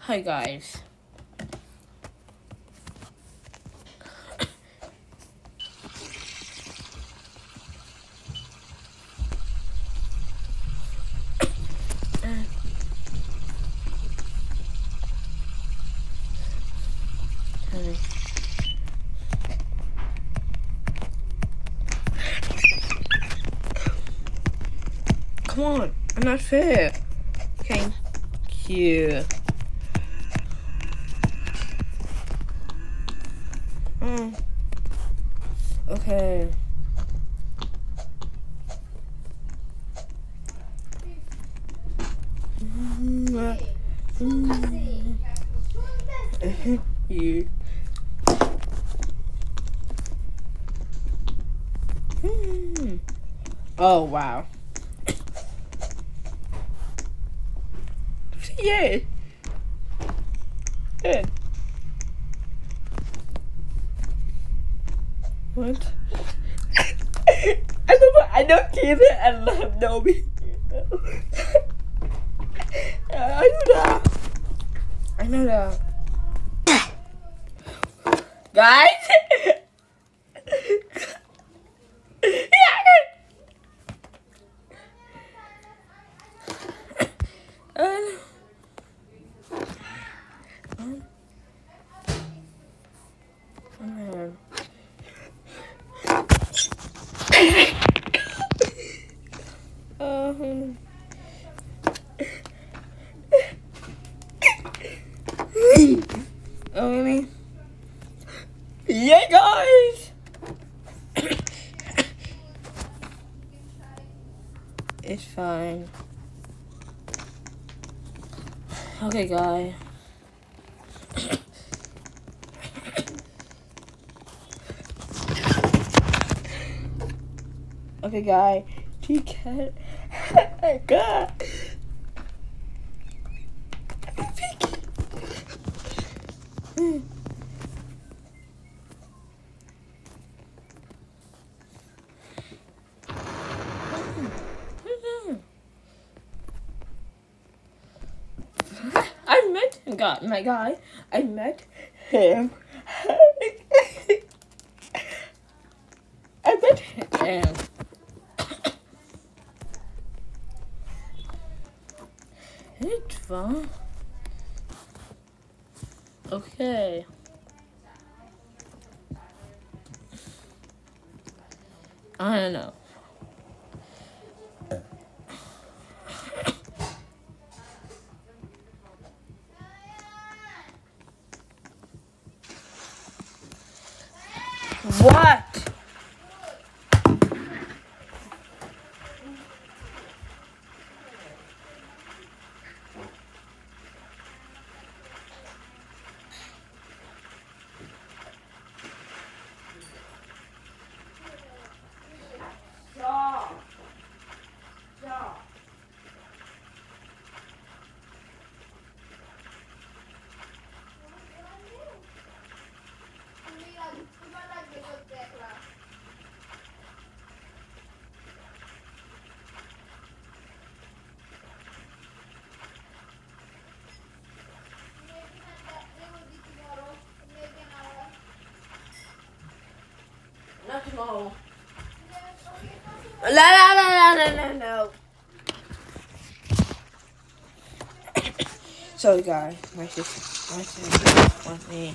Hi guys. Come on, I'm not fair. Thank you. Okay. You. Oh wow. Yay. Good. What? I don't keep it and love Dobby. I know that. Guys. Oh, really? Yeah, guys. It's fine. Okay, guy. Okay, guy. He can't. God. I met my guy. I met him. I met him. It's fun. Okay. I don't know. What? Not tomorrow. No. Sorry, guys. My sister wants me.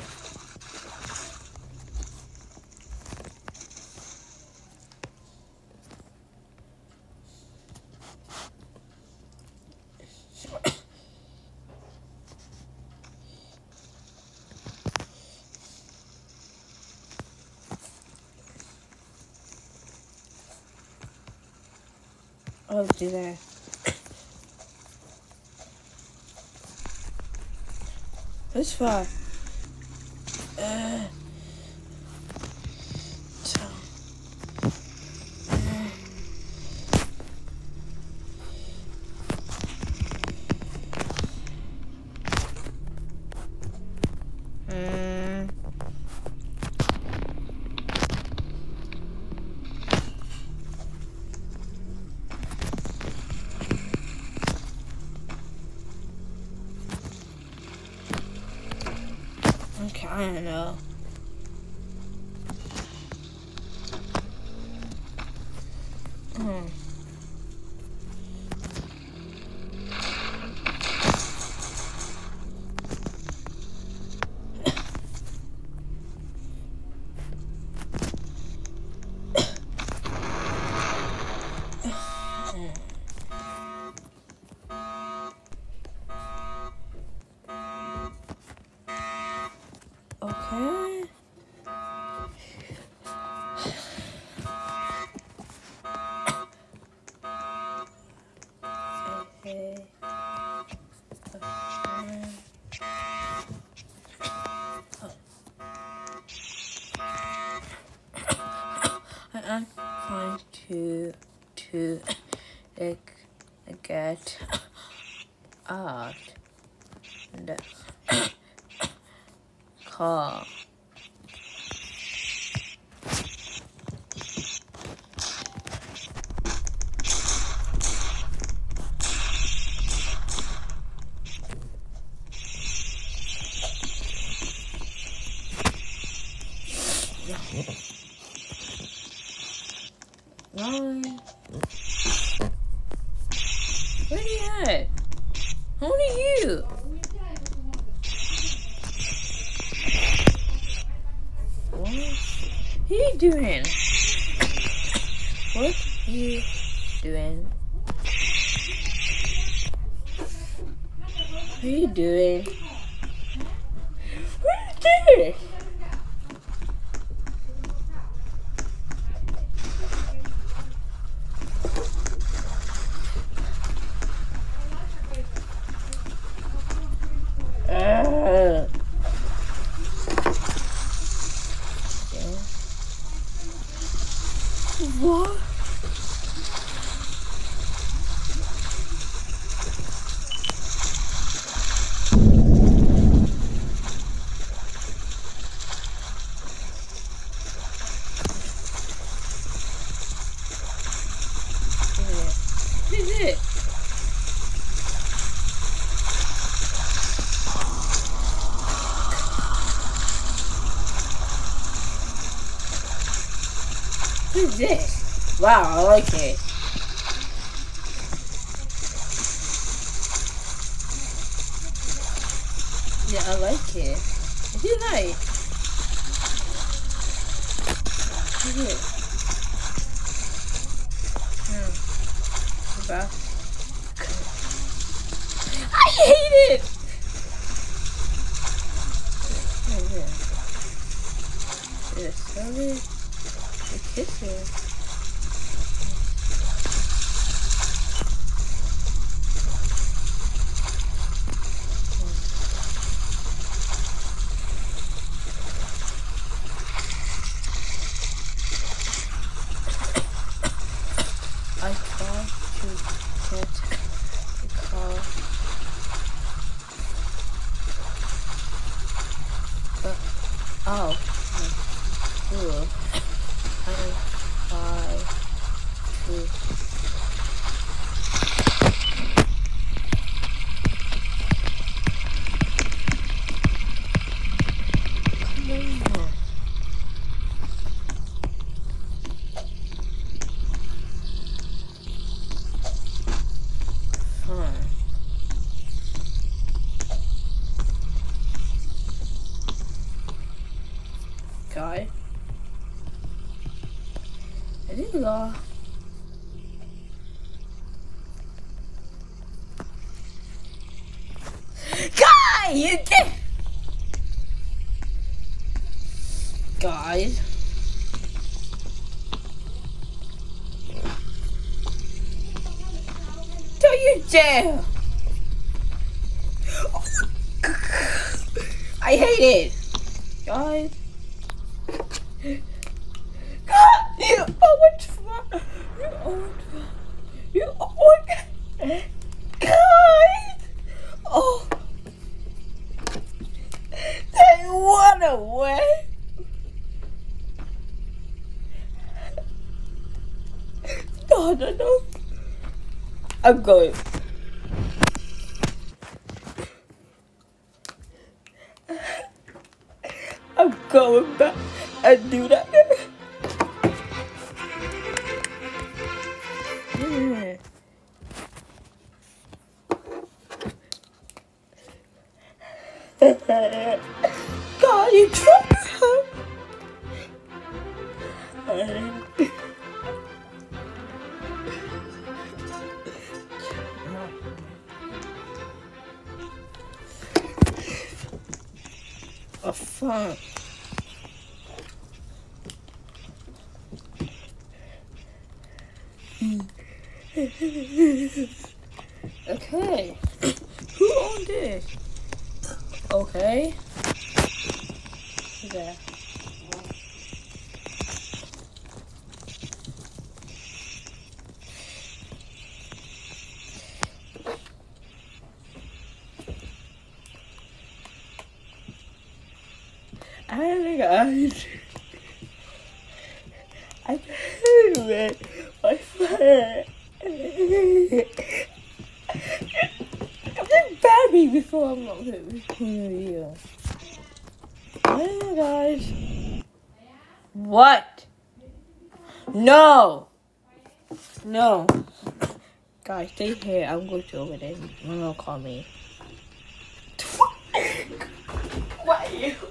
I'll do that. That's fine. don't know. Okay. Okay. I'm trying to get out the car. Run. Where are you at? Who are you? What are you doing? What are you doing? What are you doing? What are you doing? What? What is it? What is this? Wow, I like it. Yeah, I like it. What do you like? What is it? About. I hate it! What is it? Is it solid? The kisses. I tried to get the car, but oh, cool. I tried to. Come on. Guy. I didn't laugh. Guy, you did. Guys. Don't you dare. I hate it. Guys. God, you always fun. You always fun. You always. Guys. Oh. They went away. No. I'm going. going back and do that. Yeah. God, you tried. Oh, fuck. Okay. Who owned this? Okay. There. Oh my god. I can't even. My friend. I'm just Barbie before I'm not with you. Oh my gosh. What? No. No. Guys, stay here. I'm going to over there. No, no, call me. What are you?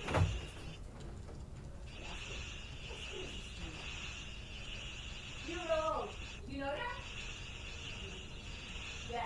You know that? Yes.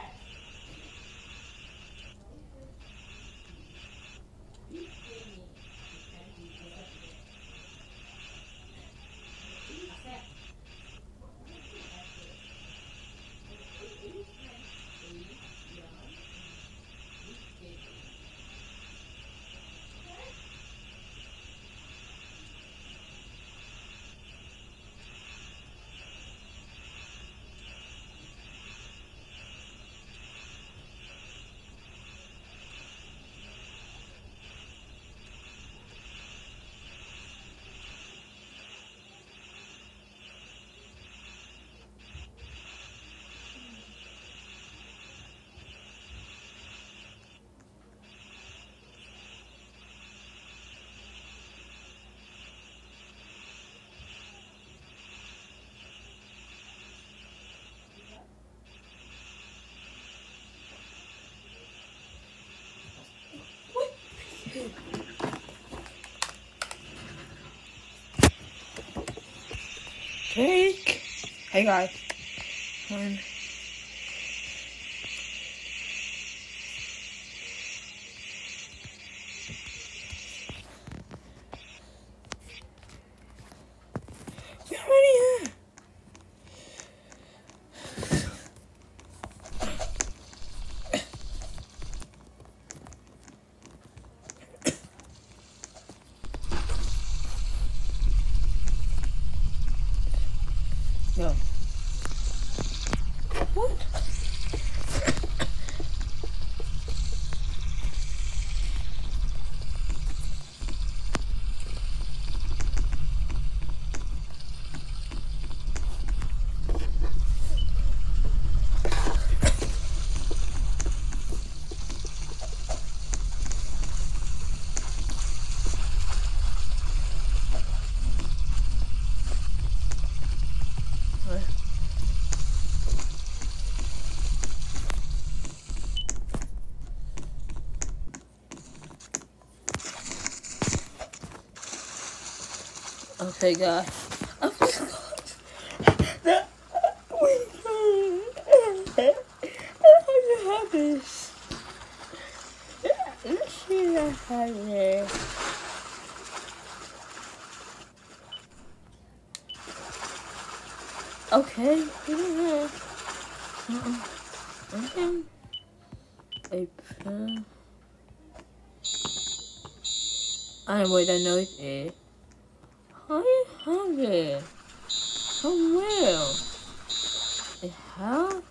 Take. Hey guys. One. We're already here. No. What? Okay, guys. I forgot that I have this. Let's see that I have there. Okay. Okay. A pen. I know what that noise is. How do you have it? So well. It has?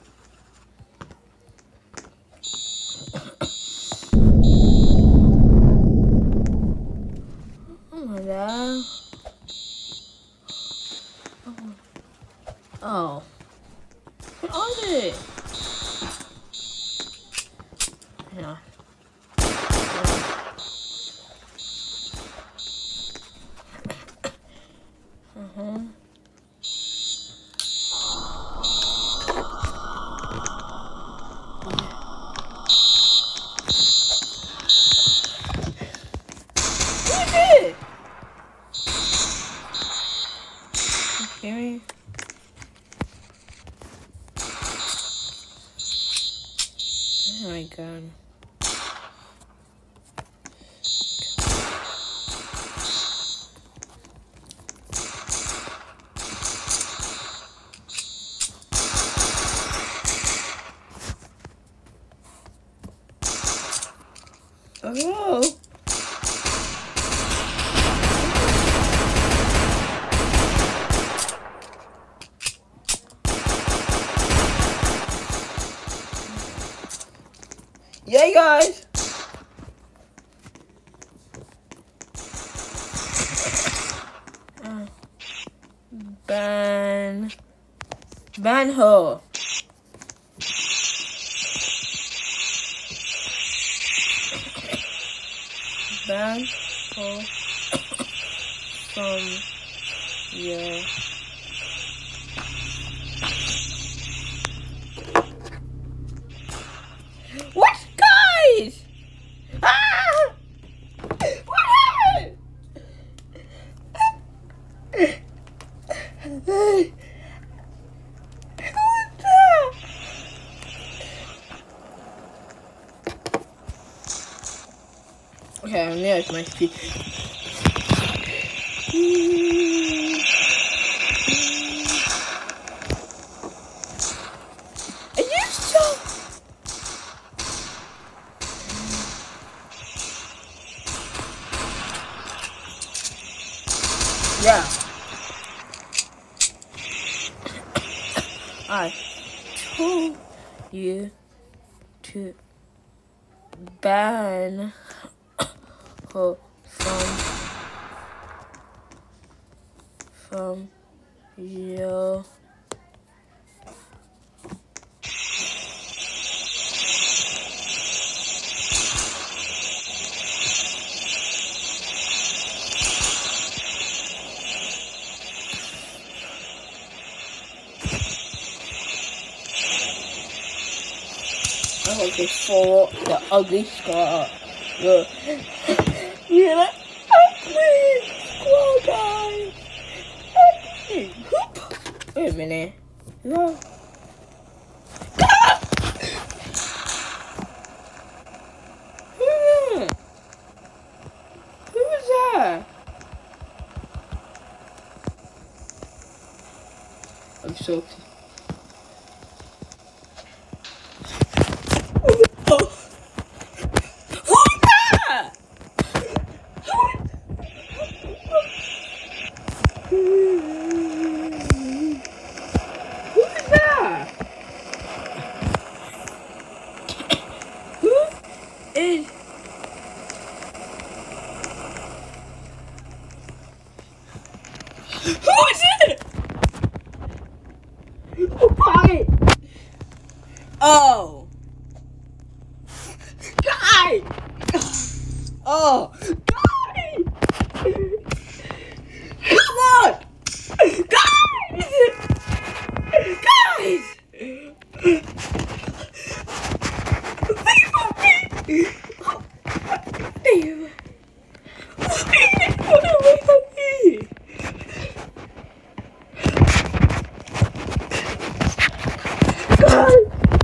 Oh my god. Oh. What are they? Yeah. Okay. Oh my god. Oh. Yeah, guys. Ban her. Ban her from your. What, guys? Ah! What happened? Who's that? Okay, I'm near my feet. Are you so? Yeah. I told you to ban her from your. Okay, for the ugly scar. The really ugly squirrel guy. Wait a minute. No. Ah! Who was that? I'm soaked. Oh. Who's that? Who is that? Who is? Who is it? Why? Oh. Guy! Oh! Guy! Come on! Guys! Guys! Leave me! Leave! Leave me! Guys!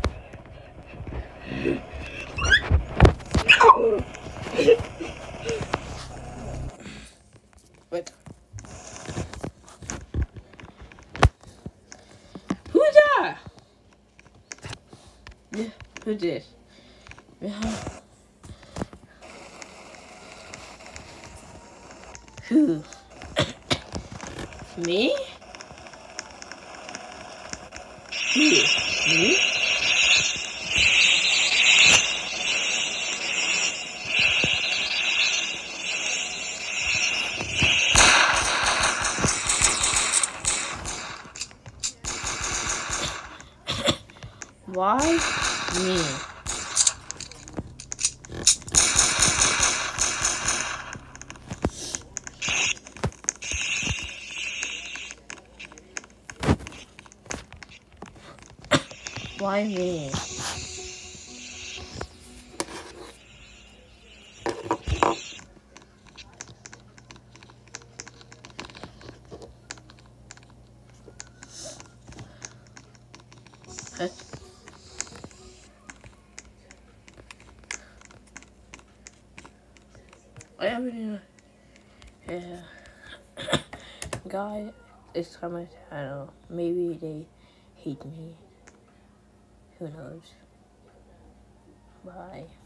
What? Who's that? Yeah, who's this? Who? Me? Who? Me? Why me? Why me? I haven't. Yeah. Guy is on my channel. Maybe they hate me. Who knows? Bye.